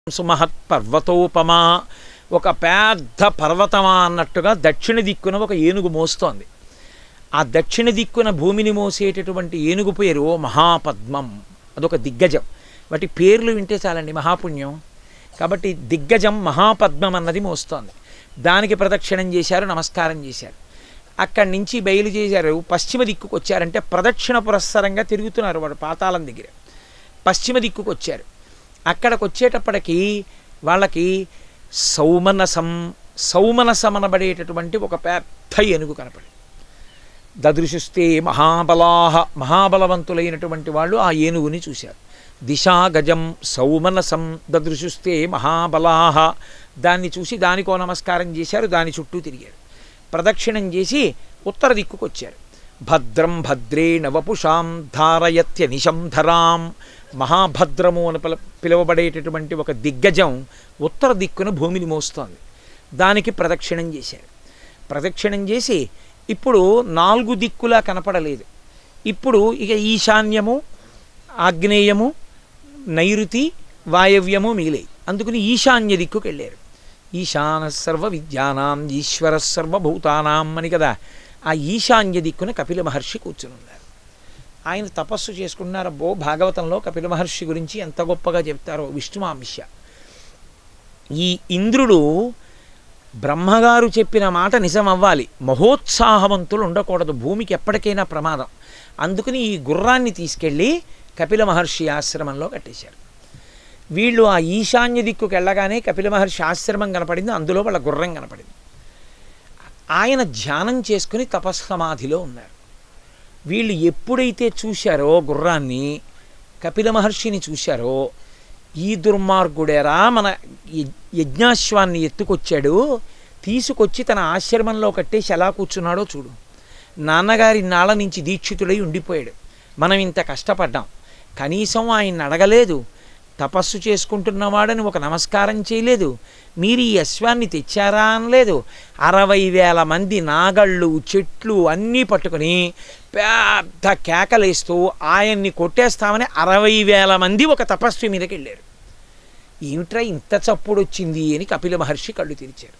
సుమహత్ పర్వతోపమా, ఒక పెద్ద పర్వతమా అన్నట్టుగా దక్షిణ దిక్కున ఒక ఏనుగు మోస్తోంది. ఆ దక్షిణ దిక్కున భూమిని మోసేటటువంటి ఏనుగు పేరు మహాపద్మం. అదొక దిగ్గజం. వాటి పేర్లు వింటే చాలండి, మహాపుణ్యం. కాబట్టి దిగ్గజం మహాపద్మం అన్నది మోస్తోంది. దానికి ప్రదక్షిణం చేశారు, నమస్కారం చేశారు. అక్కడి నుంచి బయలుదేరారు, పశ్చిమ దిక్కుకు వచ్చారంటే ప్రదక్షిణ పురస్సరంగా తిరుగుతున్నారు. వాడు పాతాళం దగ్గర పశ్చిమ దిక్కుకు వచ్చారు. అక్కడికి వచ్చేటప్పటికి వాళ్ళకి సౌమనసం అనబడేటటువంటి ఒక పెద్ద ఏనుగు కనపడి, దదృశుస్తే మహాబలవంతులైనటువంటి వాళ్ళు ఆ ఏనుగుని చూశారు. దిశాగజం సౌమనసం దదృశుస్తే మహాబలాహ, దాన్ని చూసి దానికో నమస్కారం చేశారు, దాని చుట్టూ తిరిగారు. ప్రదక్షిణం చేసి ఉత్తర దిక్కుకు వచ్చారు. భద్రం భద్రేణ వపుషాం ధారయత్యనిశం ధరాం, మహాభద్రము అని పిలువబడేటటువంటి ఒక దిగ్గజం ఉత్తర దిక్కున భూమిని మోస్తోంది. దానికి ప్రదక్షిణం చేశారు. ప్రదక్షిణం చేసి ఇప్పుడు 4 దిక్కులా కనపడలేదు. ఇప్పుడు ఇక ఈశాన్యము, ఆగ్నేయము, నైరుతి, వాయవ్యము మిగిలాయి. అందుకని ఈశాన్య దిక్కుకు వెళ్ళారు. ఈశాన సర్వ విద్యానాం ఈశ్వర సర్వభూతానాం అని కదా. ఆ ఈశాన్య దిక్కున కపిల మహర్షి కూర్చుని ఉన్నారు. ఆయన తపస్సు చేసుకున్నారు. అబ్బో, భాగవతంలో కపిల మహర్షి గురించి ఎంత గొప్పగా చెప్తారో. విష్ణుమాంశ. ఈ ఇంద్రుడు బ్రహ్మగారు చెప్పిన మాట నిజం అవ్వాలి, మహోత్సాహవంతులు ఉండకూడదు, భూమికి ఎప్పటికైనా ప్రమాదం. అందుకని ఈ గుర్రాన్ని తీసుకెళ్ళి కపిల మహర్షి ఆశ్రమంలో కట్టేశారు. వీళ్ళు ఆ ఈశాన్య దిక్కుకు వెళ్ళగానే కపిల మహర్షి ఆశ్రమం కనపడింది, అందులో వాళ్ళ గుర్రం కనపడింది. ఆయన ధ్యానం చేసుకుని తపస్సమాధిలో ఉన్నారు. వీళ్ళు ఎప్పుడైతే చూశారో గుర్రాన్ని, కపిల మహర్షిని చూశారో, ఈ దుర్మార్గుడేరా మన యజ్ఞాశ్వాన్ని ఎత్తుకొచ్చాడు, తీసుకొచ్చి తన ఆశ్రమంలో కట్టేసి ఎలా కూర్చున్నాడో చూడు. నాన్నగారి నాళ్ళ నుంచి దీక్షితుడై ఉండిపోయాడు, మనం ఇంత కష్టపడ్డాం, కనీసం ఆయన్ని అడగలేదు, తపస్సు చేసుకుంటున్నవాడని ఒక నమస్కారం చేయలేదు, మీరు ఈ అశ్వాన్ని తెచ్చారా అనలేదు. 60,000 మంది నాగళ్ళు, చెట్లు అన్నీ పట్టుకుని పెద్ద కేకలేస్తూ ఆయన్ని కొట్టేస్తామని 60,000 మంది ఒక తపస్వి మీదకి వెళ్ళారు. ఏమిట్రా ఇంత చప్పుడు వచ్చింది అని కపిల మహర్షి కళ్ళు తెరిచారు.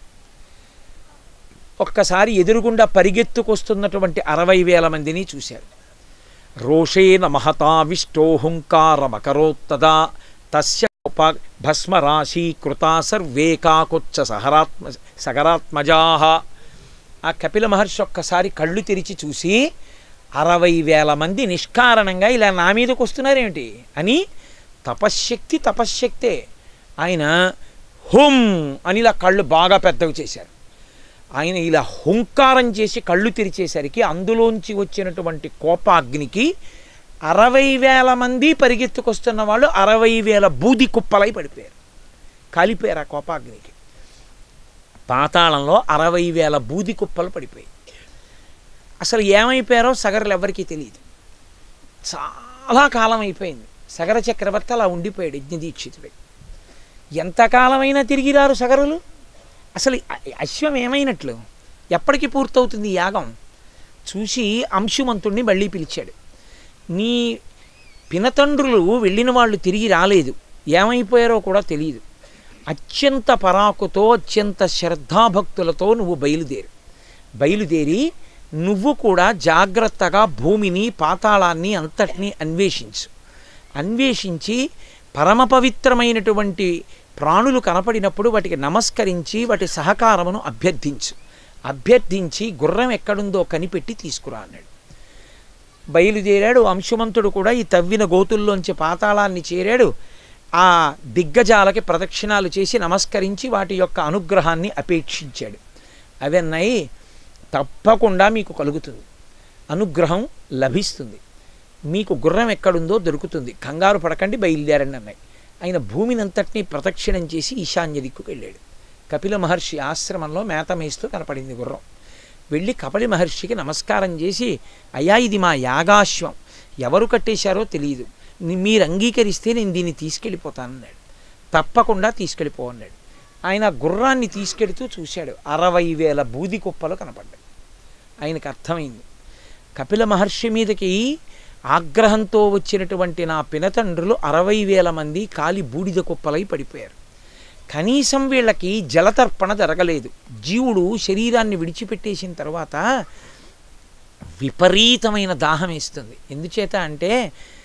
ఒక్కసారి ఎదురుగుండా పరిగెత్తుకొస్తున్నటువంటి 60,000 మందిని చూశారు. రోషేన మహతావిష్టోహుంకారమకరోత్తదా తస్య భస్మరాశీకృతా సర్వే కాకుచ్చ సగరాత్మజాహ. ఆ కపిల మహర్షి ఒక్కసారి కళ్ళు తెరిచి చూసి 60,000 మంది నిష్కారణంగా ఇలా నా మీదకి వస్తున్నారేమిటి అని, తపశ్శక్తే. ఆయన హుం అని ఇలా కళ్ళు బాగా పెద్దవి చేశారు. ఆయన ఇలా హుంకారం చేసి కళ్ళు తెరిచేసరికి అందులోంచి వచ్చినటువంటి కోపాగ్నికి 60,000 మంది పరిగెత్తుకొస్తున్న వాళ్ళు 60,000 బూది కుప్పలై పడిపోయారు, కాలిపోయారు ఆ కోపాగ్నికి. పాతాళంలో 60,000 బూది కుప్పలు పడిపోయాయి. అసలు ఏమైపోయారో సగరులు ఎవరికీ తెలియదు. చాలా కాలం అయిపోయింది. సగర చక్రవర్తి అలా ఉండిపోయాడు యజ్ఞదీక్షితుడై. ఎంతకాలమైనా తిరిగి రారు సగరులు. అసలు అశ్వం ఏమైనట్లు, ఎప్పటికీ పూర్తవుతుంది యాగం? చూసి అంశుమంతుణ్ణి మళ్ళీ పిలిచాడు. నీ పినతండ్రులు వెళ్ళిన వాళ్ళు తిరిగి రాలేదు, ఏమైపోయారో కూడా తెలియదు. అత్యంత పరాకుతో, అత్యంత శ్రద్ధాభక్తులతో నువ్వు బయలుదేరి నువ్వు కూడా జాగ్రత్తగా భూమిని, పాతాళాన్ని అంతటినీ అన్వేషించి పరమ పవిత్రమైనటువంటి ప్రాణులు కనపడినప్పుడు వాటికి నమస్కరించి వాటి సహకారమును అభ్యర్థించి గుర్రం ఎక్కడుందో కనిపెట్టి తీసుకురా అన్నాడు. బయలుదేరాడు. అంశుమంతుడు కూడా ఈ తవ్విన గోతుల్లోంచి పాతాళాన్ని చేరాడు. ఆ దిగ్గజాలకి ప్రదక్షిణాలు చేసి నమస్కరించి వాటి యొక్క అనుగ్రహాన్ని అపేక్షించాడు. అవన్నీ తప్పకుండా మీకు కలుగుతుంది, అనుగ్రహం లభిస్తుంది, మీకు గుర్రం ఎక్కడుందో దొరుకుతుంది, కంగారు పడకండి, బయలుదేరండి అన్నాయి. ఆయన భూమిని అంతటినీ ప్రదక్షిణం చేసి ఈశాన్య దిక్కుకు వెళ్ళాడు. కపిల మహర్షి ఆశ్రమంలో మేత మేస్తూ కనపడింది గుర్రం. వెళ్ళి కపిల మహర్షికి నమస్కారం చేసి, అయ్యా ఇది మా యాగాశ్వం, ఎవరు కట్టేశారో తెలియదు, మీరు అంగీకరిస్తే నేను దీన్ని తీసుకెళ్ళిపోతానన్నాడు. తప్పకుండా తీసుకెళ్ళిపో అన్నాడు. ఆయన గుర్రాన్ని తీసుకెడుతూ చూశాడు. 60,000 బూది కుప్పలు కనపడ్డాయి. ఆయనకు అర్థమైంది, కపిల మహర్షి మీదకి ఆగ్రహంతో వచ్చినటువంటి నా పినతండ్రులు 60,000 మంది కాలి బూడిద కుప్పలై పడిపోయారు. కనీసం వీళ్ళకి జలతర్పణ జరగలేదు. జీవుడు శరీరాన్ని విడిచిపెట్టేసిన తర్వాత విపరీతమైన దాహం వేస్తుంది. ఎందుచేత అంటే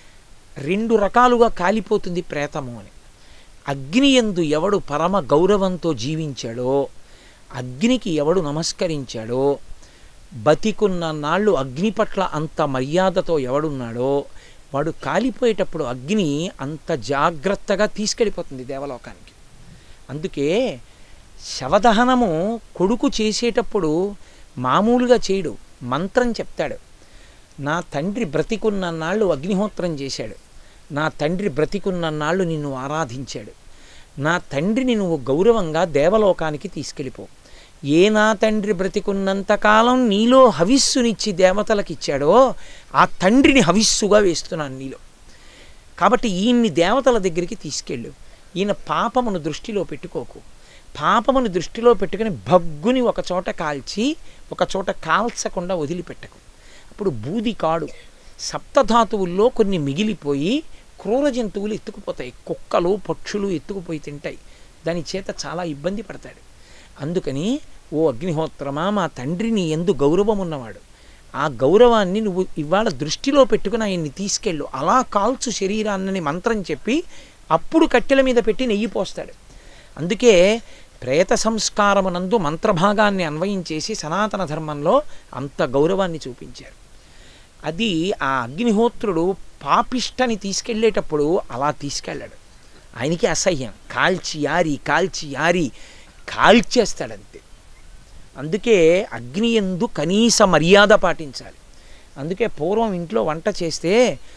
2 రకాలుగా కాలిపోతుంది ప్రేతము అని. అగ్ని యందు ఎవడు పరమ గౌరవంతో జీవించాడో, అగ్నికి ఎవడు నమస్కరించాడో, బతికున్న నాళ్ళు అగ్ని పట్ల అంత మర్యాదతో ఎవడున్నాడో వాడు కాలిపోయేటప్పుడు అగ్ని అంత జాగ్రత్తగా తీసుకెళ్ళిపోతుంది దేవలోకానికి. అందుకే శవదహనము కొడుకు చేసేటప్పుడు మామూలుగా చేయడు, మంత్రం చెప్తాడు. నా తండ్రి బ్రతికున్న నాళ్ళు అగ్నిహోత్రం చేశాడు, నా తండ్రి బ్రతికున్న నాళ్ళు నిన్ను ఆరాధించాడు, నా తండ్రిని నువ్వు గౌరవంగా దేవలోకానికి తీసుకెళ్ళిపో. ఏ నా తండ్రి బ్రతికున్నంతకాలం నీలో హవిస్సునిచ్చి దేవతలకు ఇచ్చాడో ఆ తండ్రిని హవిస్సుగా వేస్తున్నాను నీలో. కాబట్టి ఈయన్ని దేవతల దగ్గరికి తీసుకెళ్ళు. ఈయన పాపమును దృష్టిలో పెట్టుకోకు. పాపమును దృష్టిలో పెట్టుకుని భగ్గుని ఒకచోట కాల్చి ఒకచోట కాల్చకుండా వదిలిపెట్టకు. అప్పుడు బూది కాడు. సప్తధాతువుల్లో కొన్ని మిగిలిపోయి క్రూర జంతువులు ఎత్తుకుపోతాయి. కుక్కలు పక్షులు ఎత్తుకుపోయి తింటాయి. దాని చేత చాలా ఇబ్బంది పడతాడు. అందుకని ఓ అగ్నిహోత్రమా, మా తండ్రిని ఎందు గౌరవం ఉన్నవాడు, ఆ గౌరవాన్ని నువ్వు ఇవాళ దృష్టిలో పెట్టుకుని ఆయన్ని తీసుకెళ్ళు, అలా కాల్చు శరీరాన్ని మంత్రం చెప్పి అప్పుడు కట్టెల మీద పెట్టి నెయ్యి పోస్తాడు. అందుకే ప్రేత సంస్కారమునందు మంత్రభాగాన్ని అన్వయించేసి సనాతన ధర్మంలో అంత గౌరవాన్ని చూపించారు. అది ఆ అగ్నిహోత్రుడు పాపిష్టని తీసుకెళ్ళేటప్పుడు అలా తీసుకెళ్ళాడు. ఆయనకి అసహ్యం, కాల్చి యారి కాల్చేస్తాడంతే. అందుకే అగ్ని యందు కనీస మర్యాద పాటించాలి. అందుకే పూర్వం ఇంట్లో వంట చేస్తే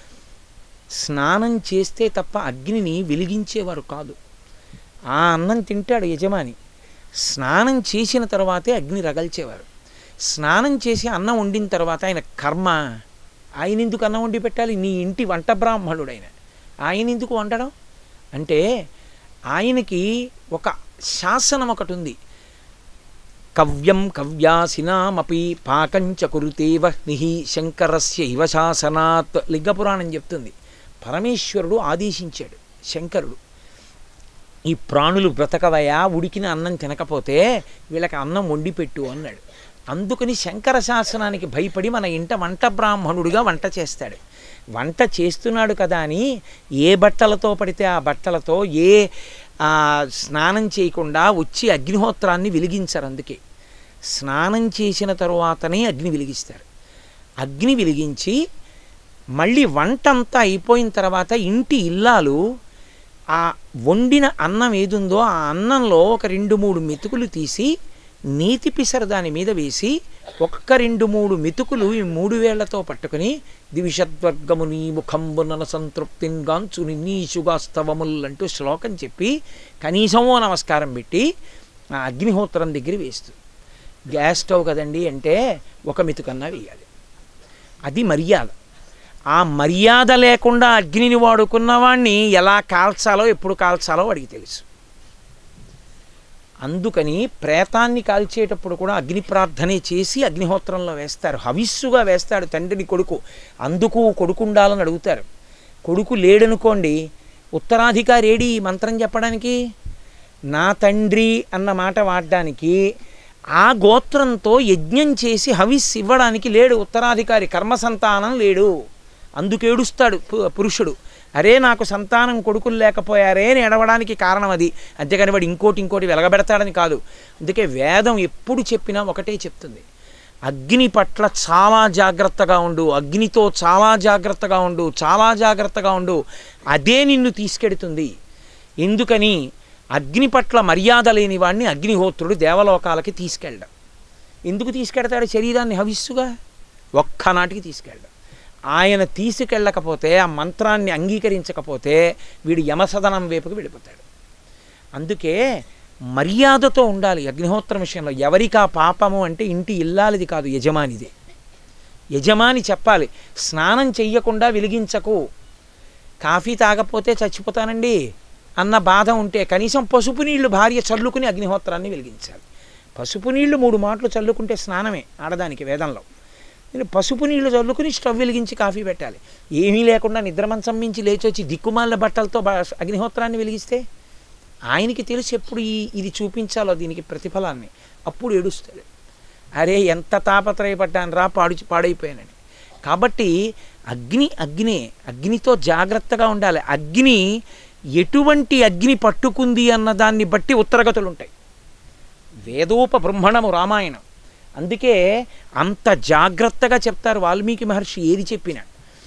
స్నానం చేస్తే తప్ప అగ్నిని వెలిగించేవారు కాదు. ఆ అన్నం తింటాడు యజమాని, స్నానం చేసిన తర్వాతే అగ్ని రగల్చేవారు. స్నానం చేసి అన్నం వండిన తర్వాత ఆయన కర్మ, ఆయన ఎందుకు అన్నం వండి పెట్టాలి? నీ ఇంటి వంట బ్రాహ్మణుడు ఆయన ఎందుకు వండడం అంటే ఆయనకి ఒక శాసనం ఒకటి ఉంది. కవ్యం కవ్యాసినామపి పాకంచ కురుతే వహ్ని శంకరస్య ఇవ శాసనాత్ లింగపురాణం చెప్తుంది. పరమేశ్వరుడు ఆదేశించాడు శంకరుడు, ఈ ప్రాణులు బ్రతకవయా, ఉడికిన అన్నం తినకపోతే వీళ్ళకి అన్నం వండి పెట్టు అన్నాడు. అందుకని శంకర శాసనానికి భయపడి మన ఇంట వంట బ్రాహ్మణుడిగా వంట చేస్తాడు. వంట చేస్తున్నాడు కదా అని ఏ బట్టలతో పడితే ఆ బట్టలతో స్నానం చేయకుండా వచ్చి అగ్నిహోత్రాన్ని వెలిగించరు. అందుకే స్నానం చేసిన తరువాతనే అగ్ని వెలిగిస్తారు. అగ్ని వెలిగించి మళ్ళీ వంట అంతా అయిపోయిన తర్వాత ఇంటి ఇల్లాలు ఆ వండిన అన్నం ఏదుందో ఆ అన్నంలో ఒక 2-3 మెతుకులు తీసి నీతి పిసర దాని మీద వేసి ఒక్క 2-3 మెతుకులు ఈ 3 వేళ్లతో పట్టుకుని దివిషద్వర్గము నీ ముఖంబునన సంతృప్తిన్ గాంచు నిన్నీషుగాస్తవముల్ అంటూ శ్లోకం చెప్పి కనీసమో నమస్కారం పెట్టి ఆ అగ్నిహోత్రం దగ్గర వేస్తూ, గ్యాస్ స్టవ్ కదండి అంటే ఒక మెతుకన్నా వేయాలి. అది మర్యాద. ఆ మర్యాద లేకుండా అగ్నిని వాడుకున్నవాణ్ణి ఎలా కాల్చాలో ఎప్పుడు కాల్చాలో వాడికి తెలుసు. అందుకని ప్రేతాన్ని కాల్చేటప్పుడు కూడా అగ్ని ప్రార్థనే చేసి అగ్నిహోత్రంలో వేస్తారు. హవిస్సుగా వేస్తాడు తండ్రిని కొడుకు. అందుకు కొడుకు ఉండాలని అడుగుతారు. కొడుకు లేడనుకోండి, ఉత్తరాధికారి ఏడి మంత్రం చెప్పడానికి? నా తండ్రి అన్న మాట వాడడానికి ఆ గోత్రంతో యజ్ఞం చేసి హవిస్సు ఇవ్వడానికి లేడు ఉత్తరాధికారి. కర్మసంతానం లేడు. అందుకేడుస్తాడు పురుషుడు, అరే నాకు సంతానం కొడుకులు లేకపోయారే అని ఎడవడానికి కారణం అది. అంతేకాని వాడు ఇంకోటి వెలగబెడతాడని కాదు. అందుకే వేదం ఎప్పుడు చెప్పినా ఒకటే చెప్తుంది, అగ్ని పట్ల చాలా జాగ్రత్తగా ఉండు, అగ్నితో చాలా జాగ్రత్తగా ఉండు, చాలా జాగ్రత్తగా ఉండు, అదే నిన్ను తీసుకెడుతుంది. ఎందుకని? అగ్ని పట్ల మర్యాద లేని వాడిని అగ్నిహోత్రుడు దేవలోకాలకి తీసుకెళ్ళడం. ఎందుకు తీసుకెడతాడు? శరీరాన్ని హవిస్సుగా ఒక్కనాటికి తీసుకెళ్ళడం. ఆయన తీసుకెళ్ళకపోతే, ఆ మంత్రాన్ని అంగీకరించకపోతే వీడు యమసదనం వైపుకి వెళ్ళిపోతాడు. అందుకే మర్యాదతో ఉండాలి అగ్నిహోత్రం విషయంలో. ఎవరికా పాపము అంటే ఇంటి ఇల్లాలిది కాదు, యజమానిది. యజమాని చెప్పాలి, స్నానం చెయ్యకుండా వెలిగించకు, కాఫీ తాగపోతే చచ్చిపోతానండి అన్న బాధ ఉంటే కనీసం పసుపు నీళ్లు భార్య చల్లుకుని అగ్నిహోత్రాన్ని వెలిగించాలి. పసుపు నీళ్లు 3 మాటలు చల్లుకుంటే స్నానమే ఆడదానికి వేదంలో. నేను పసుపు నీళ్లు చల్లుకుని స్టవ్ వెలిగించి కాఫీ పెట్టాలి. ఏమీ లేకుండా నిద్రమంచం మించి లేచొచ్చి దిక్కుమాల బట్టలతో అగ్నిహోత్రాన్ని వెలిగిస్తే ఆయనకి తెలిసి ఎప్పుడు ఇది చూపించాలో దీనికి ప్రతిఫలాన్ని. అప్పుడు ఏడుస్తాడు, అరే ఎంత తాపత్రయపడ్డాను రా, పాడైపోయానని. కాబట్టి అగ్నితో జాగ్రత్తగా ఉండాలి. అగ్ని ఎటువంటి అగ్ని పట్టుకుంది అన్నదాన్ని బట్టి ఉత్తరగతులు ఉంటాయి. వేదోపబ్రహ్మణము రామాయణం. అందుకే అంత జాగ్రత్తగా చెప్తారు వాల్మీకి మహర్షి ఏది చెప్పినా.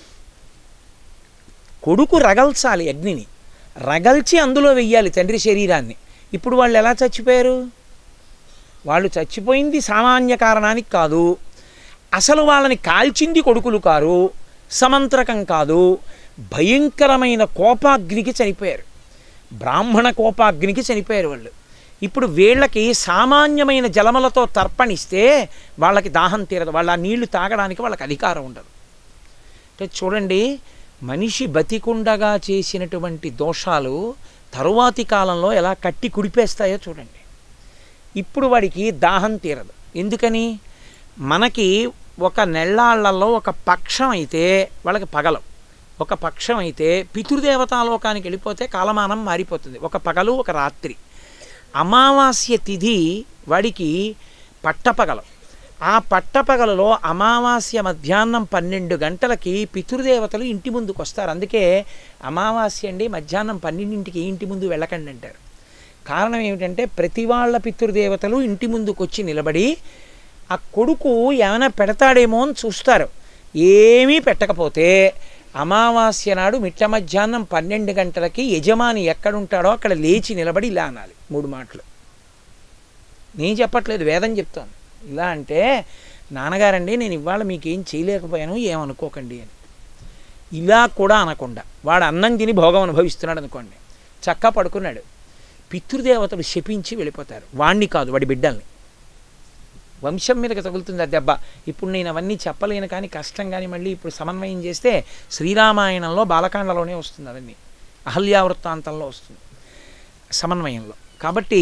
కొడుకు రగల్చాలి, అగ్నిని రగల్చి అందులో వెయ్యాలి తండ్రి శరీరాన్ని. ఇప్పుడు వాళ్ళు ఎలా చచ్చిపోయారు? వాళ్ళు చచ్చిపోయింది సామాన్య కారణానికి కాదు, అసలు వాళ్ళని కాల్చింది కొడుకులు కారు, సమంత్రకం కాదు, భయంకరమైన కోపాగ్నికి చనిపోయారు, బ్రాహ్మణ కోపాగ్నికి చనిపోయారు వాళ్ళు. ఇప్పుడు వీళ్ళకి సామాన్యమైన జలములతో తర్పణిస్తే వాళ్ళకి దాహం తీరదు, వాళ్ళ ఆ నీళ్లు తాగడానికి వాళ్ళకి అధికారం ఉండదు. అంటే చూడండి, మనిషి బతికుండగా చేసినటువంటి దోషాలు తరువాతి కాలంలో ఎలా కట్టి కుడిపేస్తాయో చూడండి. ఇప్పుడు వాడికి దాహం తీరదు. ఎందుకని? మనకి ఒక నెల్లాళ్లలో ఒక పక్షం అయితే వాళ్ళకి పగలు, ఒక పక్షం అయితే పితృదేవతాలోకానికి వెళ్ళిపోతే కాలమానం మారిపోతుంది. ఒక పగలు ఒక రాత్రి. అమావాస్య తిథి వాడికి పట్టపగలు. ఆ పట్టపగలలో అమావాస్య మధ్యాహ్నం 12 గంటలకి పితృదేవతలు ఇంటి ముందుకు వస్తారు. అందుకే అమావాస్య అండి మధ్యాహ్నం 12ంటికి ఇంటి ముందు వెళ్ళకండి అంటారు. కారణం ఏమిటంటే ప్రతి వాళ్ళ పితృదేవతలు ఇంటి ముందుకు వచ్చి నిలబడి ఆ కొడుకు ఏమైనా పెడతాడేమో అని చూస్తారు. ఏమీ పెట్టకపోతే అమావాస్య నాడు మిట్ట మధ్యాహ్నం 12 గంటలకి యజమాని ఎక్కడుంటాడో అక్కడ లేచి నిలబడి ఇలా అనాలి 3 మాటలు. నేను చెప్పట్లేదు, వేదం చెప్తాను. ఇలా అంటే, నాన్నగారండి నేను ఇవాళ మీకేం చేయలేకపోయాను, ఏమనుకోకండి అని. ఇలా కూడా అనకుండా వాడు అన్నం తిని భోగం అనుభవిస్తున్నాడు అనుకోండి, చక్కా పడుకున్నాడు, పితృదేవతలు శపించి వెళ్ళిపోతారు. వాణ్ణి కాదు, వాడి బిడ్డల్ని. వంశం మీదకి తగులుతుంది ఆ దెబ్బ. ఇప్పుడు నేను అవన్నీ చెప్పలేను, కానీ కష్టం. కానీ మళ్ళీ ఇప్పుడు సమన్వయం చేస్తే శ్రీరామాయణంలో బాలకాండలోనే వస్తుంది, అవన్నీ అహల్యావృత్తాంతంలో వస్తుంది సమన్వయంలో. కాబట్టి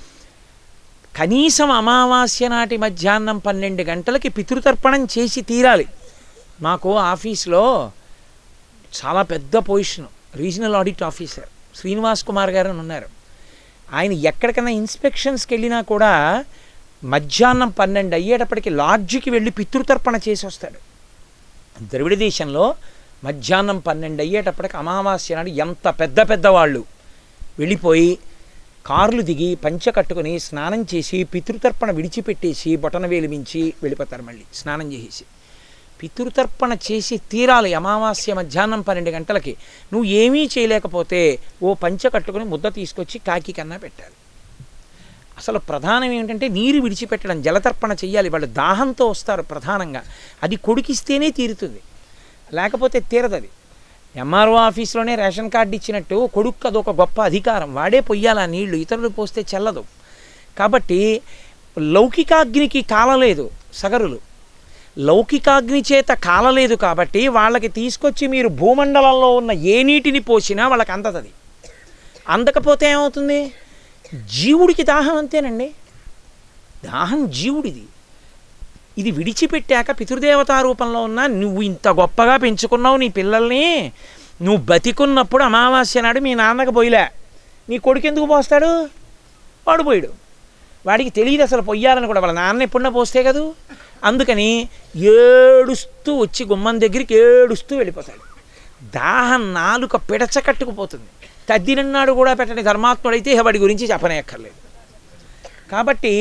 కనీసం అమావాస్య నాటి మధ్యాహ్నం 12 గంటలకి పితృతర్పణం చేసి తీరాలి. మాకు ఆఫీస్లో చాలా పెద్ద position, regional audit officer Srinivas Kumar గారు అని ఉన్నారు. ఆయన ఎక్కడికైనా ఇన్స్పెక్షన్స్కి వెళ్ళినా కూడా మధ్యాహ్నం 12 అయ్యేటప్పటికి లాడ్జికి వెళ్ళి పితృతర్పణ చేసి వస్తాడు. ద్రవిడ దేశంలో మధ్యాహ్నం 12 అయ్యేటప్పటికి అమావాస్య నాడు ఎంత పెద్దవాళ్ళు వెళ్ళిపోయి కార్లు దిగి పంచ కట్టుకుని స్నానం చేసి పితృతర్పణ విడిచిపెట్టేసి బొటనవేలు మించి వెళ్ళిపోతారు. మళ్ళీ స్నానం చేసి పితృతర్పణ చేసి తీరాలి అమావాస్య మధ్యాహ్నం 12 గంటలకి. నువ్వు ఏమీ చేయలేకపోతే ఓ పంచ కట్టుకుని ముద్ద తీసుకొచ్చి కాకి కన్నా పెట్టాలి. అసలు ప్రధానం ఏమిటంటే నీరు విడిచిపెట్టడం, జలతర్పణ చెయ్యాలి. వాళ్ళు దాహంతో వస్తారు ప్రధానంగా, అది కొడుకిస్తేనే తీరుతుంది, లేకపోతే తీరదది. ఎంఆర్ఓ ఆఫీస్లోనే రేషన్ కార్డు ఇచ్చినట్టు కొడుకు అదొక గొప్ప అధికారం, వాడే పొయ్యాలి ఆ నీళ్లు, ఇతరులు పోస్తే చెల్లదు. కాబట్టి లౌకికాగ్నికి కాలలేదు సగరులు, లౌకికాగ్ని చేత కాలలేదు కాబట్టి వాళ్ళకి తీసుకొచ్చి మీరు భూమండలంలో ఉన్న ఏ నీటిని పోసినా వాళ్ళకి అందదది. అందకపోతే ఏమవుతుంది? జీవుడికి దాహం అంతేనండి, దాహం జీవుడిది. ఇది విడిచిపెట్టాక పితృదేవతా రూపంలో ఉన్న నువ్వు ఇంత గొప్పగా పెంచుకున్నావు నీ పిల్లల్ని, నువ్వు బతికున్నప్పుడు అమావాస్య నాడు మీ నాన్నకు పోయిలే, నీ కొడుకు ఎందుకు పోస్తాడు? వాడు పోయాడు, వాడికి తెలియదు అసలు పొయ్యాలని కూడా. వాళ్ళ నాన్న ఎప్పుడన్నా పోస్తే కదూ. అందుకని ఏడుస్తూ వచ్చి గుమ్మం దగ్గరికి ఏడుస్తూ వెళ్ళిపోతాడు. దాహం నాలుక పిడచకట్టుకుపోతుంది. తద్దినన్నాడు కూడా పెట్టని ధర్మాత్ముడైతే వాడి గురించి చెప్పనేక్కర్లేదు. కాబట్టి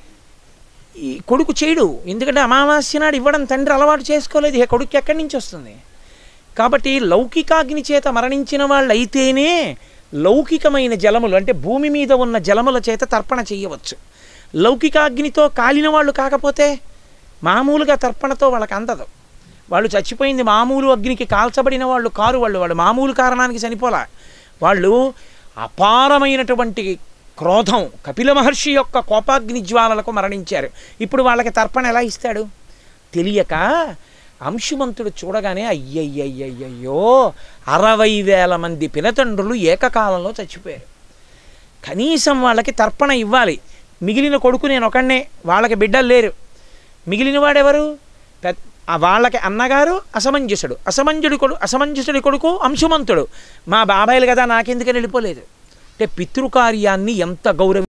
ఈ కొడుకు చేయడు, ఎందుకంటే అమావాస్య నాడు ఇవ్వడం తండ్రి అలవాటు చేసుకోలేదు. ఈ కొడుకు ఎక్కడి నుంచి వస్తుంది? కాబట్టి లౌకికాగ్ని చేత మరణించిన వాళ్ళు అయితేనే లౌకికమైన జలములు, అంటే భూమి మీద ఉన్న జలముల చేత తర్పణ చేయవచ్చు. లౌకికాగ్నితో కాలిన వాళ్ళు కాకపోతే మామూలుగా తర్పణతో వాళ్ళకి అందదు. వాళ్ళు చచ్చిపోయింది మామూలు అగ్నికి కాల్చబడిన వాళ్ళు కారు, వాళ్ళు మామూలు కారణానికి చనిపోలే. వాళ్ళు అపారమైనటువంటి క్రోధం, కపిల మహర్షి యొక్క కోపాగ్ని జ్వాలలకు మరణించారు. ఇప్పుడు వాళ్ళకి తర్పణ ఎలా ఇస్తాడు? తెలియక అంశుమంతుడు చూడగానే అయ్యయ్యయ్యయ్యో 60,000 మంది పినతండ్రులు ఏకకాలంలో చచ్చిపోయారు. కనీసం వాళ్ళకి తర్పణ ఇవ్వాలి. మిగిలిన కొడుకు నేను ఒకనే, వాళ్ళకి బిడ్డలు లేరు. మిగిలిన వాడెవరు? వాళ్ళకి అన్నగారు అసమంజసుడి కొడుకు అంశుమంతుడు. మా బాబాయిలు కదా, నాకెందుకని వెళ్ళిపోలేదు. అంటే పితృకార్యాన్ని ఎంత